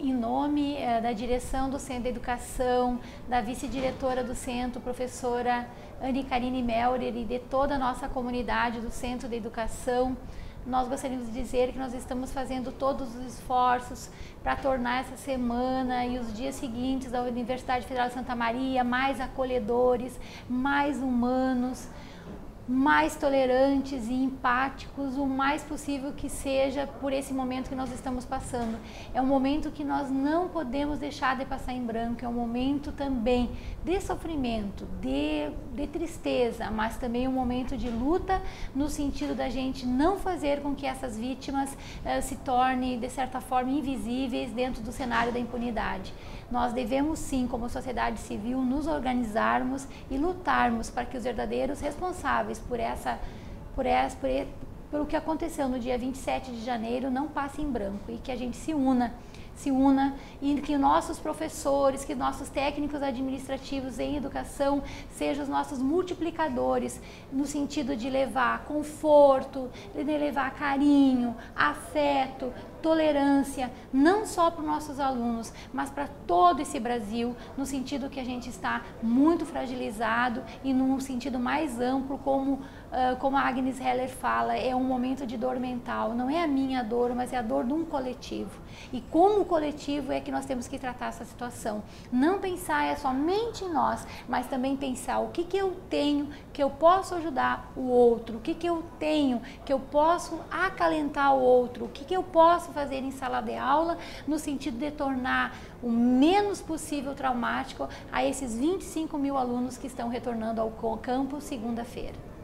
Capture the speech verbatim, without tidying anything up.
em nome eh, da direção do Centro de Educação, da vice-diretora do Centro, professora Anne Karine Melrer, e de toda a nossa comunidade do Centro de Educação, nós gostaríamos de dizer que nós estamos fazendo todos os esforços para tornar essa semana e os dias seguintes da Universidade Federal de Santa Maria mais acolhedores, mais humanos, mais tolerantes e empáticos, o mais possível que seja por esse momento que nós estamos passando. É um momento que nós não podemos deixar de passar em branco, é um momento também de sofrimento, de, de tristeza, mas também um momento de luta no sentido da gente não fazer com que essas vítimas eh, se tornem, de certa forma, invisíveis dentro do cenário da impunidade. Nós devemos sim, como sociedade civil, nos organizarmos e lutarmos para que os verdadeiros responsáveis por essa, por essa, por, pelo que aconteceu no dia vinte e sete de janeiro não passem em branco, e que a gente se una, se una e que nossos professores, que nossos técnicos administrativos em educação sejam os nossos multiplicadores no sentido de levar conforto, de levar carinho, afeto, tolerância, não só para os nossos alunos, mas para todo esse Brasil, no sentido que a gente está muito fragilizado e num sentido mais amplo, como, uh, como a Agnes Heller fala, é um momento de dor mental, não é a minha dor, mas é a dor de um coletivo. E como coletivo é que nós temos que tratar essa situação. Não pensar é somente em nós, mas também pensar o que, que eu tenho que eu posso ajudar o outro, o que, que eu tenho que eu posso acalentar o outro, o que, que eu posso fazer em sala de aula no sentido de tornar o menos possível traumático a esses vinte e cinco mil alunos que estão retornando ao campus segunda-feira.